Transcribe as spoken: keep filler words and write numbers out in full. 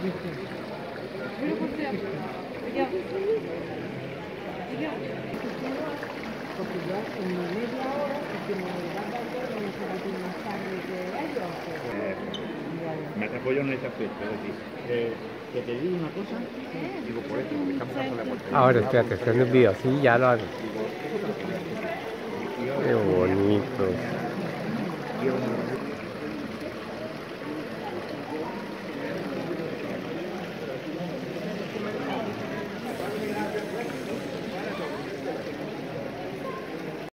Porque yo en mi media hora, si me dan la hora, me saco más tarde que ellos. Eh, me apoyo en ese aspecto, es decir, eh, que te digo una cosa, digo por esto, porque estamos dando la vuelta. Ahora, espérate, estoy en el video, sí, ya lo hago.